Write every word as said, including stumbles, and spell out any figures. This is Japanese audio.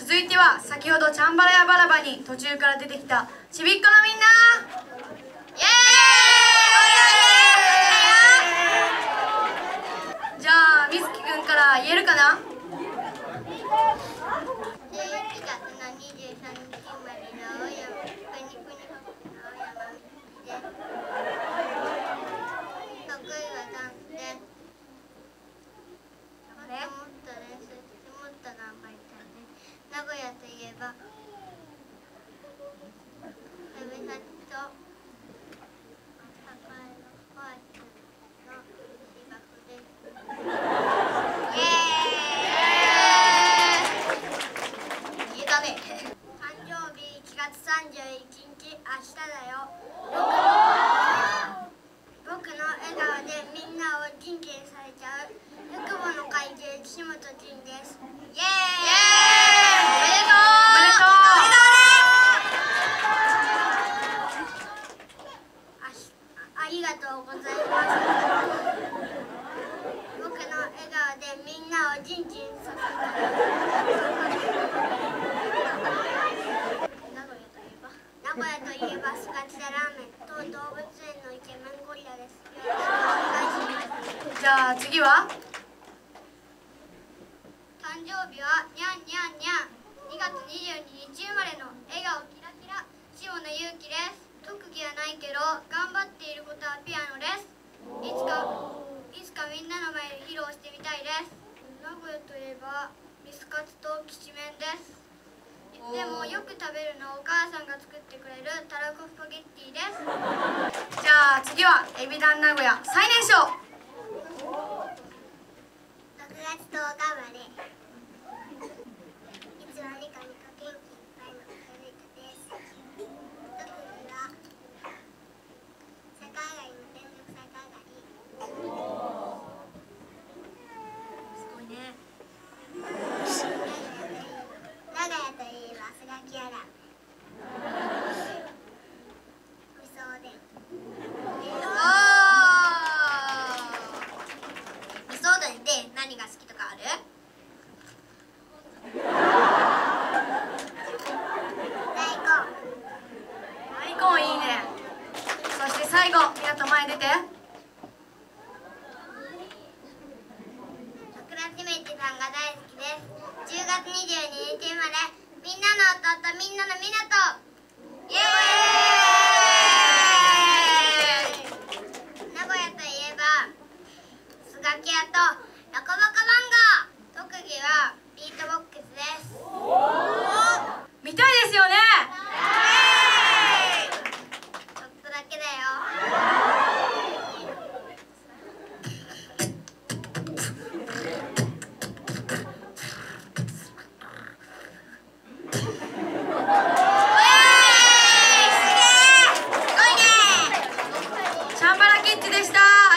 続いては先ほどチャンバラやバラバに途中から出てきたちびっこのみんな、イエーイ。じゃあみずきくんから言えるかな。 名古屋といえば海老崎と栄のホワイトの芝生です。イエーイ。言えたね。誕生日いちがつさんじゅういちにち、明日だよ。僕の笑顔でみんなを元気にされちゃうゆくぼの怪獣岸本仁です。イエーイ。ありがとうございます。僕の笑顔でみんなをジンジンさせた。名古屋といえば名古屋といえばスカチダラーメンと動物園のイケメンゴリラです。よろしくお願いします。 じゃあ次は誕生日はにゃんにゃんにゃんにがつにじゅうににち生まれの笑顔キラキラ下野ゆうきです。特技はないけど頑張っていることはピアノです。いつかいつかみんなの前で披露してみたいです。名古屋といえばビスカツときしめんです。でもよく食べるのはお母さんが作ってくれるたらこスパゲッティです。 じゃあ次はエビダン名古屋最年少。 ろくがつとおかまでいつもニコニコ元気いっぱいのかるいたです。特技は逆上がりの連続逆上がり。すごいね。長屋といえばスガキヤラーメン味噌おでん。味噌おでんで何が好きとかある？ 大根いいね。そして最後みなと前出て。 桜ちめちさんが大好きです。じゅうがつにじゅうににち生まれみんなの弟みんなのみなと。イエーイ。名古屋といえばスガキ屋とロコボコマンゴー。特技はビートボックスです。 見たいですよね。 ちょっとだけだよ。 チャンバラキッズでした。